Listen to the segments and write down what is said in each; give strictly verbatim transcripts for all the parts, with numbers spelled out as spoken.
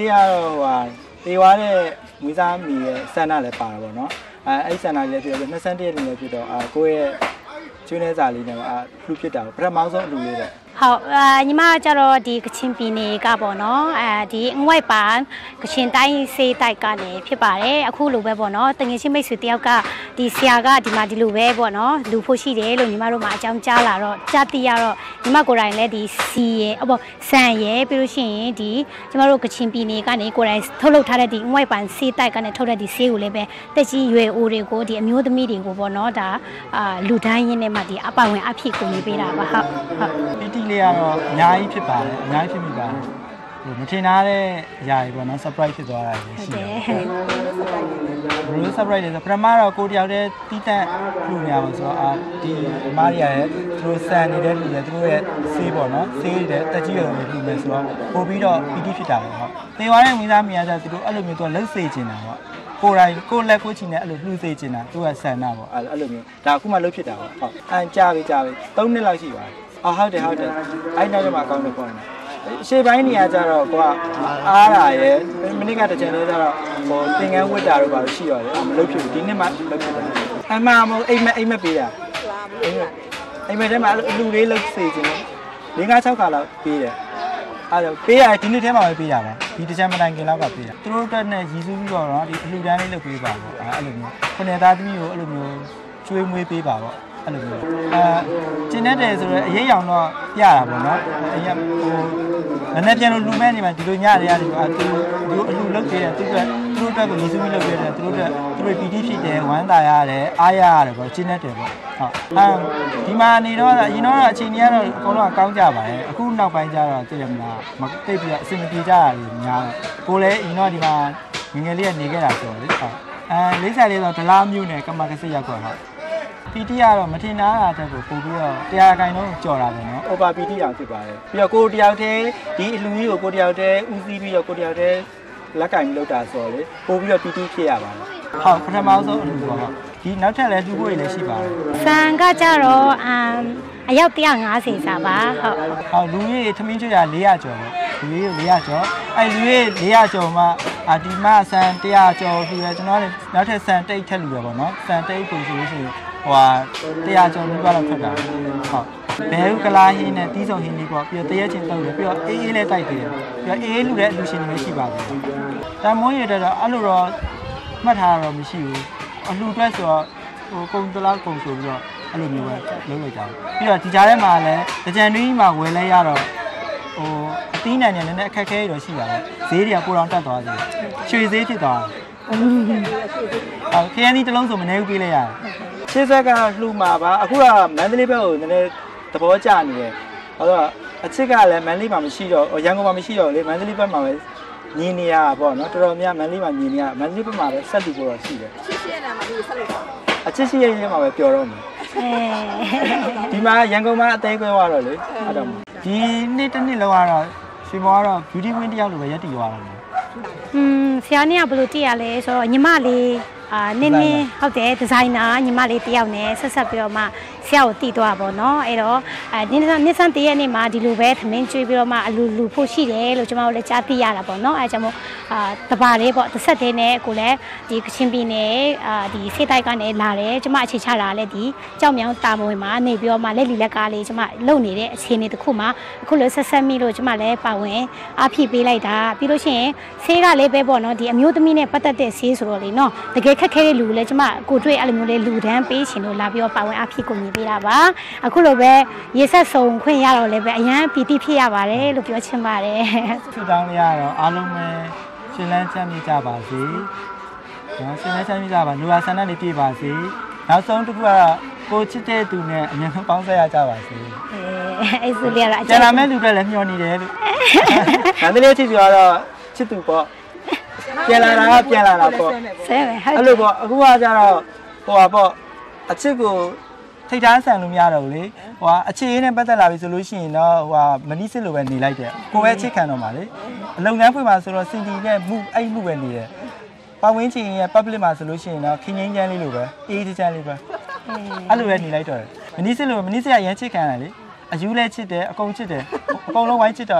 လေးကတော့ဟိုတေဝါတဲ့မွေးစားမီရဲ့ဆန္ဒလည်းပါတာပေါ့နော်အဲအဲ့ဆန္ဒလေးဖြစ်တော့နှစ်ဆန်းတရက်လေးဖြစ်တော့အာကိုယ့်ရဲ့ကျွေးနေစာလေးနဲ့အာလှူဖြစ်တာပထမဆုံးအလှူလေးတဲ့ဟုတ်အာညီမကျတော့ဒီကချင်ပြည်နယ်ကပေါ့နော်အဲဒီအငွိုက်ပန်ကချင်တိုင်းစေးတိုက်ကနေဖြစ်ပါတယ်အခုလိုပဲပေါ့နော်တငယ်ချင်းမိတ်ဆွေတယောက်ကဒီဆရာကဒီမှာဒီလိုပဲပေါ့နော်လူဖို့ရှိတယ်လို့ညီမတို့မှအကြောင်းကြားလာတော့ကြားသိရတော့ညီမကိုယ်တိုင်လည်းဒီစီရဲ့အပေါ်ဆန်ရဲ့ပြီးလို့ရှိရင်ဒီကျမတို့ကချင်ပြည်နယ်ကနေကိုယ်တိုင်ထုတ်လုပ်ထားတဲ့ဒီအငွိုက်ပန်စေးတိုက်ကနေထုတ်တဲ့ဒီဆေးကိုလည်းပဲတက်ကြီးရွယ်အိုတွေကိုဒီအမျိုးသမီးတွေကိုပေါ့နော်ဒါအာလူတိုင်းရင်းနဲ့မှဒီအပဝင်အဖြစ်ကိုနေပေးတာပါဟုတ်ဟုတ်လေးကတော့အများကြီးဖြစ်ပါတယ်အများကြီးဖြစ်မိပါတယ်ဟိုမထင်ထားတဲ့အရာတွေပေါ့နော် surprise ဖြစ်သွားတာရှိတယ်ဘယ်လို surprise လဲဆိုပထမတော့ကိုတယောက်တည်းတီးတန့်လူများပါဆိုတော့အာဒီမားရီယာရဲ့သူတို့စံနေတဲ့လူတွေသူတို့ရဲ့ဆေးပေါ့နော်ဆေးတဲ့တက်ကြီးရုံတွေလူမယ်ဆိုတော့ပို့ပြီးတော့ပီတိဖြစ်တာပေါ့ဟုတ်သေသွားတဲ့မိသားမိသားစုသူတို့အဲ့လိုမျိုးသူကလှုပ်စေချင်တာပေါ့ကိုယ်တိုင်ကိုယ်လက်ကိုချင်တဲ့အဲ့လိုလှူစေချင်တာသူကဆန္ဒပေါ့အဲ့လိုမျိုးဒါအခုမှလှုပ်ဖြစ်တာပေါ့ဟုတ်အန်ကြားပြီကြားပြီသုံးနှစ်လောက်ရှိပါတယ်အော်ဟုတ်တယ်ဟုတ်တယ်အဲ့နောက်ကျမှအကောင်းလို့ပေါ့နော်ရှေ့ပိုင်းနေရာကျတော့ကိုကအားတာရယ်မိနစ်ကတစ်ချိန်လေးကျတော့ဟိုသင်္ကန်းဝတ်တာတော့ပါရှိရတယ်မလုပ်ဖြစ်ဘူးဒီနှစ်မှလုပ်ဖြစ်တယ်အမှန်မဟုတ်အိမ်မအိမ်မပေးတာအိမ်မအိမ်မထဲမှာအလူလေးလုပ်စေခြင်း၄၅၆ခါလောက်ပေးတယ်အဲ့တော့ပေးရတယ်ဒီနှစ်ထဲမှာပဲပေးရပါဒီတစ်ချက်မတိုင်ခင်လောက်ကပေးတာသူတို့အတွက်နဲ့ရည်စူးပြီးတော့ဒီအလူတန်းလေးလုပ်ပေးပါပေါ့အဲ့လိုမျိုးခုနှစ်သားသမီးကိုအဲ့လိုမျိုးကျွေးမွေးပေးပါပေါ့အဲ့လိုမျိုးအဲကျင်းတဲ့ဆိုတော့အရေးရောင်တော့ပြတာပေါ့နော်အရင်ဟိုနည်းနည်းပြန်လို့လူမဲ့နေမှာဒီလိုညတွေရတယ်ဆိုသူသူအလူလုပ်ပေးတယ်သူကသူတို့အတွက်ကိုရည်စူးပြီးလုပ်ပေးတယ်သူတို့အတွက်သူတို့ပီတိဖြစ်တယ်ဝမ်းသာရတယ်အားရရတယ်ပေါ့ကျင်းတဲ့တယ်ပေါ့ဟုတ်အဲဒီမှာနေတော့အရင်တော့အချိန်ကြီးကတော့အကုန်လုံးကောင်းကြပါတယ်အခုနောက်ပိုင်းကျတော့သိရမလားမသိပြီးတော့အဆင်မပြေကြတာတွေများတော့ကိုလည်းအရင်တော့ဒီမှာငငယ်လေးကနေခဲ့တာဆိုတော့လေဟုတ်အဲလေးစားလေးတော့ဒလားမျိုးနဲ့ကမကစစ်ရောက်တော့ဟုတ်ပီတီကတော့မထင်တာတဲ့ကိုပို့ပြီးတော့တရားကိုင်တော့ကြော်တာပဲเนาะ over ပီတီအောင်ဖြစ်ပါတယ်ပြီးတော့ကိုတယောက်တည်းဒီအလူကြီးကိုကိုတယောက်တည်းဦးစီးပြီးတော့ကိုတယောက်တည်းလက်ကင်ပြီးလောက်တာဆိုတော့လေပို့ပြီးတော့ပီတီဖြစ်ရပါတယ်ဟုတ်ပထမဆုံးအလူပေါ့ဟုတ်ဒီနောက်ထပ်လည်းလူဖို့ရလည်းရှိပါတယ်ဆန်ကကြတော့အမ်အယောက်one hundred fiftyစာပါဟုတ်ဟုတ်လူကြီးထမင်းကျွေးတာfour hundredကျော်ပေါ့လူကြီးfour hundredကျော်အဲလူကြီးfour hundredကျော်မှအာဒီမဆန်one hundredကျော်ပြီးတော့ကျွန်တော်လည်းနောက်ထပ်ဆန်တိတ်ထက်လူရပေါ့နော်ဆန်တိတ်ပုံဆိုလို့ရှိရင်ဟိုဟာတရားကျော်ပြီးတော့ထွက်တာဟုတ်ဘဲဥကလာဟင်းနဲ့တီးစုံဟင်းလေးပေါ့ပြီးတော့တရက်ချင်းတုပ်တယ်ပြီးတော့အေးအေးလေးတိုက်တယ်ပြီးတော့အေးအေးလူတဲ့အလူရှင်တွေရှိပါဘူးဒါမိုးရတဲ့တော့အဲ့လိုတော့မှတ်ထားတော့မရှိဘူးအလူတွက်ဆိုတော့ဟိုကုံတလားကုံဆိုပြီးတော့အဲ့လိုမျိုးပဲလုပ်လိုက်ကြတယ်ပြီးတော့ဒီကြားထဲမှာလည်းကြံတွင်းမှာဝယ်လဲရတော့ဟိုအသီးနှံနဲ့နည်းနည်းအခက်ခဲရတော့ရှိတာပဲဈေးတွေကပိုတောင်တက်သွားတယ်ရွှေဈေးဖြစ်သွားတယ်ဟုတ်ခရမ်းသီးတစ်လုံးဆိုမနေဘူးပေးလိုက်ရတယ်ရှေ့ဆက်ကတော့လှူမှာပါအခုကမန္တလေးဘက်ကိုနည်းနည်းသဘောကျနေတယ်ဟောတော့အချစ်ကလည်းမန္တလေးမှာမရှိတော့ရန်ကုန်မှာမရှိတော့လေမန္တလေးဘက်မှာပဲညီနေရပေါ့နော်တော်တော်များမန္တလေးမှာညီနေရမန္တလေးဘက်မှာပဲဆက်လူဖို့တော့ရှိတယ်ချစ်ရှိရနာမှာဒီဆက်လို့ပါအချစ်ရှိရရင်မှာပဲပျော်တော့မယ်ဒီမှာရန်ကုန်မှာအသေးခွဲသွားတော့လေအဲ့တော့ဒီနေ့တစ်နေ့လောက်ကတော့ရွှေမောကတော့ beauty queen တယောက်လိုပဲရက်တည်သွားတယ်อืมဆရာเนี่ยဘယ်လိုတည်ရလဲဆိုတော့ညီမလေးအာနင်းနင်းဟုတ်တယ်ဒီဇိုင်နာညီမလေးတယောက်နဲ့ဆက်ဆက်ပြီးတော့မှဆရာကိုတည်သွားပါတော့เนาะအဲ့တော့အဲနင်းနင်းဆန်းတည့်ရက်နေ့မှာဒီလိုပဲသမင်းကျွေးပြီးတော့မှအလူလူဖို့ရှိတယ်လို့ကျွန်မတို့လည်းကြားသိရတာပေါ့เนาะအဲကြောင့်မို့အာတပါလေးပေါ့တစ်ဆက်တည်းနဲ့ကိုလည်းဒီကချင်ပြည်နယ်အာဒီစေတိုက်ကနေလာတယ်ကျွန်မအခြေချတာလည်းဒီကြောက်မြောင်းတာမွေမှာနေပြီးတော့မှလက်လီလက်ကားလေးကျွန်မလုံနေတဲ့အခြေအနေတစ်ခုမှာအခုလိုဆက်ဆက်မိလို့ကျွန်မလည်းပါဝင်အားဖြည့်ပေးလိုက်တာပြီးလို့ရှိရင်ဆေးကလည်းပဲပေါ့เนาะဒီအမျိုးသမီးနဲ့ပတ်သက်တဲ့ဆေးဆိုတော့လေเนาะတကယ်ခက်ခဲတဲ့လူလည်းကျမကိုတွေ့အဲ့လိုမျိုးလေးလူတန်းပေးရှင်လို့လာပြီးတော့ပါဝင်အဖြစ်ကိုမြင်ပေးတာပါအခုလိုပဲရေဆက်စုံခွင့်ရတော့လည်းပဲအရန်ပီတိဖြစ်ရပါတယ်လို့ပြောချင်ပါတယ်ဆုတောင်းရတော့အားလုံးပဲရှင်လန်းချမ်းမြေ့ကြပါစေနော်ရှင်လန်းချမ်းမြေ့ကြပါလူအားဆန္ဒလေးပြည့်ပါစေနောက်ဆုံးတစ်ခုကတော့ကိုချစ်တဲ့သူနဲ့အမြဲတမ်းပေါင်းဆက်ရကြပါစေအဲအဲ့ဆိုလည်းအကျန်လာမဲ့လူတွေလည်းမျှော်နေတယ်လို့မန္တလေးချစ်ပြောတော့ချစ်သူပေါ့ပြန်လာတာကပြန်လာတာပေါ့ဆဲပဲအဲ့လိုပေါ့အခုကကြတော့ဟိုပါပေါ့အချစ်ကိုထိတ်ထားဆန်လို့မရတော့ဘူးလေဟိုကအချစ်ရေးနဲ့ပတ်သက်လာပြီဆိုလို့ရှိရင်တော့ဟိုကမနီးစစ်လိုပဲနေလိုက်တယ်ကိုပဲချစ်ခံတော့မှာလေအလုပ်ငန်းဖွင့်မှာဆိုတော့စင်တီနဲ့မှုအဲ့မှုပဲနေတယ်ပတ်ဝန်းကျင်ရဲ့ public မှာဆိုလို့ရှိရင်တော့ခင်းငင်းချမ်းလေးလိုပဲအေးချမ်းလေးပဲအဲ့လိုပဲနေလိုက်တော့တယ်မနီးစစ်လိုမနီးစစ်ကရမ်းချစ်ခံရတယ်လေအယူလဲချစ်တယ်အကုန်ချစ်တယ်အကုန်လုံးဝိုင်းချစ်တော့ဟ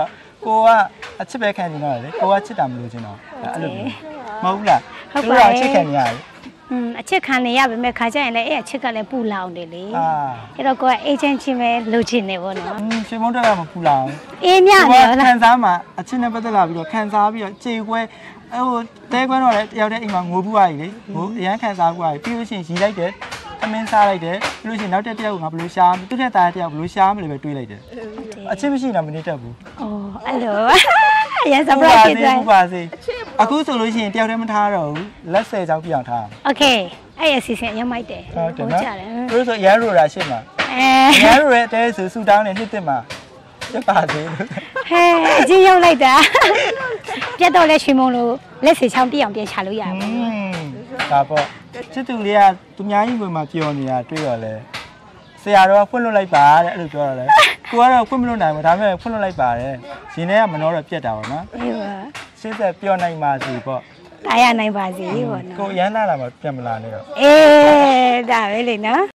ကိုကအချစ်ပဲခံနေတော့လေကိုကချစ်တာမလို့ချင်တော့အဲ့လိုမဟုတ်လားသူကအချစ်ခံနေရတယ်อืมအချစ်ခံနေရပါမယ်ခါကြရင်လည်းအဲ့အချစ်ကလည်းပူလောင်တယ်လေအဲ့တော့ကိုကအေဂျင့်ချင်းပဲလိုချင်နေပေါ့နော်อืมရှင်မုန်းတက်ကမပူလောင်အေးမြနေလားခံစားမှာအချစ်နဲ့ပတ်သက်လာပြီးတော့ခံစားပြီးတော့ကြေခွဲဟိုတဲခွဲတော့လည်းတယောက်တည်းအိမ်မှာငိုပူသွားပြီလေဟိုအရန်ခံစားပူသွားပြီပြီးလို့ရှိရင်ရီလိုက်တယ်အမင်းစားလိုက်တယ်ပြီးလို့ရှိရင်နောက်တစ်တယောက်ကငါဘယ်လိုရှားသူ့ထက်သားတယောက်ဘယ်လိုရှားမလဲပဲတွေးလိုက်တယ်အချစ်မရှိတာမနေတတ်ဘူးအော်အဲ့လိုအရင် surprise ဖြစ်သွားဘူးပါစေအခုဆိုလို့ရှိရင်တယောက်တည်းမထားတော့ဘူးလက်ဆယ်ချောင်းပြအောင်ထားโอเคအဲ့ရစီစဉ်ရမိုက်တယ်ဟုတ်ကြတယ်သူတို့ဆိုရန်ရိုတာရှင်းမှာအဲရန်ရိုရဲ့တဲဆိုဆူတောင်းနေနှစ်တစ်မှာပြပါစေဟဲ့အချင်းရောက်လိုက်တာပြတ်တော့လဲရွှေမုံလို့လက်စီချောင်းပြအောင်ပြန်ချလို့ရပါဘူးဒါပေါ့ချစ်သူလေးကသူများကြီးဝင်မှာပျော်နေတာတွေ့ရလဲဆရာတော်ကဖွင့်လွှတ်လိုက်ပါတဲ့အဲ့လိုပြောရတယ်ကိုကတော့ဖွင့်မလွှတ်နိုင်ဘူးဒါပေမဲ့ဖွင့်လွှတ်လိုက်ပါတယ်ရှင်ထဲကမနှောတော့ပြက်တာပေါ့နော်အေးပါရှင်းသက်ပျော်နိုင်ပါစီပေါ့တာရနိုင်ပါစီပေါ့နော်ကိုရမ်းလာတာမှပြန်မလာနဲ့တော့အေးဒါပဲလေနော်